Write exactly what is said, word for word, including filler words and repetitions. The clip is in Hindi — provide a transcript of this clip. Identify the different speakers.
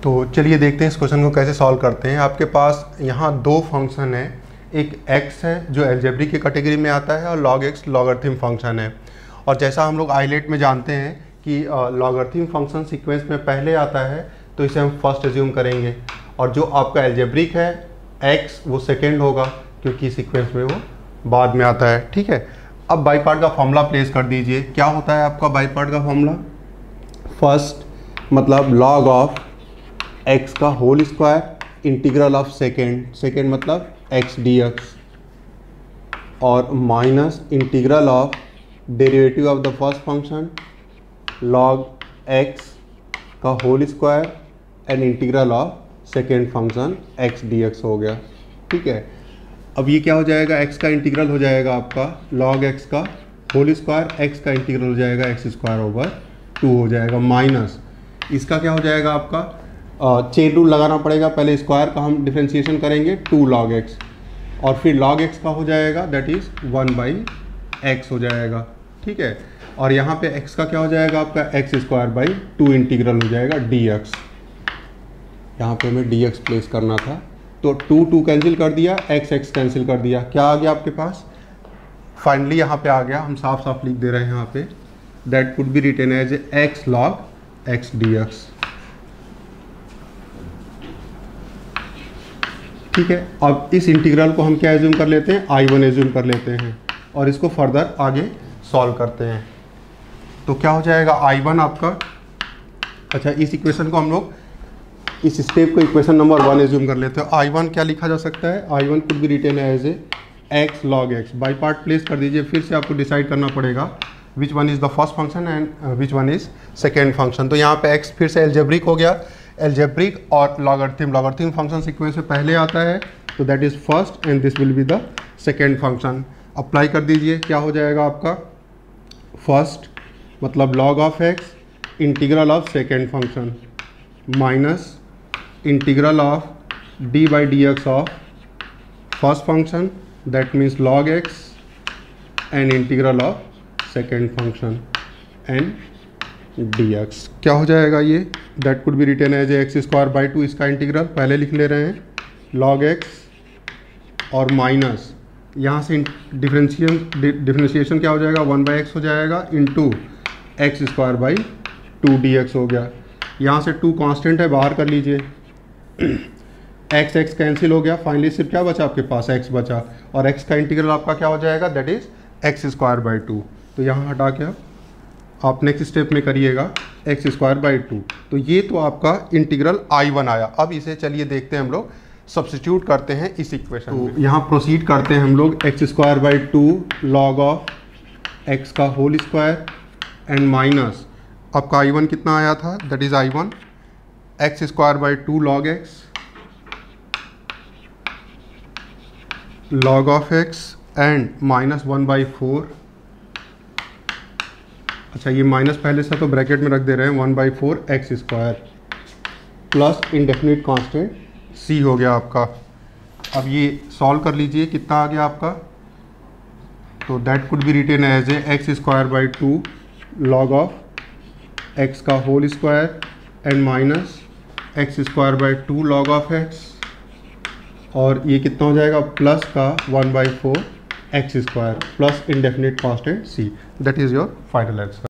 Speaker 1: तो चलिए देखते हैं इस क्वेश्चन को कैसे सॉल्व करते हैं। आपके पास यहाँ दो फंक्शन है, एक x है जो अलजेब्रिक की कैटेगरी में आता है और log x लॉगरिथम फंक्शन है। और जैसा हम लोग आइलेट में जानते हैं कि लॉगरिथम फंक्शन सीक्वेंस में पहले आता है तो इसे हम फर्स्ट एज्यूम करेंगे, और जो आपका अलजेब्रिक है x वो सेकेंड होगा क्योंकि सीक्वेंस में वो बाद में आता है। ठीक है, अब बाई पार्ट का फॉर्मूला प्लेस कर दीजिए। क्या होता है आपका बाई पार्ट का फॉर्मूला? फर्स्ट मतलब log ऑफ x का whole square integral of second, second मतलब x dx, और minus integral of derivative of the first function log x का whole square and integral of second function x dx हो गया। ठीक है, अब ये क्या हो जाएगा? x का इंटीग्रल हो जाएगा आपका log x का होल स्क्वायर, x का इंटीग्रल हो जाएगा एक्स स्क्वायर ओवर टू हो जाएगा, माइनस इसका क्या हो जाएगा आपका? चेन रूल लगाना पड़ेगा, पहले स्क्वायर का हम डिफ्रेंशिएशन करेंगे टू लॉग एक्स, और फिर log x का हो जाएगा that is one by x हो जाएगा। ठीक है, और यहाँ पे x का क्या हो जाएगा आपका? X square by two integral हो जाएगा dx। यहाँ पे हमें dx प्लेस करना था, तो टू टू कैंसिल कर दिया, x x कैंसिल कर दिया, क्या आ गया आपके पास? फाइनली यहाँ पे आ गया, हम साफ साफ लिख दे रहे हैं यहाँ पे, that could be written as x log x dx। ठीक है, अब इस इंटीग्रल को हम क्या एज्यूम कर लेते हैं? आई वन एज्यूम कर लेते हैं, और इसको फर्दर आगे सॉल्व करते हैं। तो क्या हो जाएगा आई वन आपका? अच्छा, इस इक्वेशन को हम लोग इस स्टेप को इक्वेशन नंबर वन एज्यूम कर लेते हैं। आई वन क्या लिखा जा सकता है? I one could be written as a x log x. By part place कर दीजिए, फिर से आपको डिसाइड करना पड़ेगा which one is the first function and which one is second function. तो यहाँ पे एक्स फिर से अलजेब्रिक हो गया, अलजेब्रिक और लॉगरिथम, लॉगरिथम फंक्शन सीक्वेंस में पहले आता है तो that is first and this will be the second function. Apply कर दीजिए, क्या हो जाएगा आपका? फर्स्ट मतलब log of x integral of second function minus integral of d by d x of first function that means log x and integral of second function and dx। क्या हो जाएगा ये? That could be written as x square by two, इसका इंटीग्रल पहले लिख ले रहे हैं log x, और माइनस यहाँ से डिफरेंशिएशन डिफरेंशिएशन क्या हो जाएगा? वन बाई एक्स हो जाएगा into x square by two d x हो गया। यहाँ से टू कांस्टेंट है, बाहर कर लीजिए, एक्स एक्स कैंसिल हो गया, फाइनली सिर्फ क्या बचा आपके पास? एक्स बचा, और एक्स का इंटीग्रल आपका क्या हो जाएगा? That is x square by two. तो यहाँ हटा के आप आप नेक्स्ट स्टेप में करिएगा एक्स स्क्वायर बाई टू। तो ये तो आपका इंटीग्रल आई वन आया। अब इसे चलिए देखते हैं हम लोग, सब्स्टिट्यूट करते हैं इस इक्वेशन में। तो यहाँ प्रोसीड करते हैं हम लोग, x square by two log of x का होल स्क्वायर एंड माइनस आपका आई वन कितना आया था? That is I one x square by two log x log of x and minus one by four. अच्छा, ये माइनस पहले से तो ब्रैकेट में रख दे रहे हैं, one by four x square plus indefinite constant C हो गया आपका। अब ये सॉल्व कर लीजिए, कितना आ गया आपका? तो that could be written as a x square by two log of x का whole square and minus x square by two log of x, और ये कितना हो जाएगा? प्लस का one by four x square plus indefinite constant C. That is your final answer.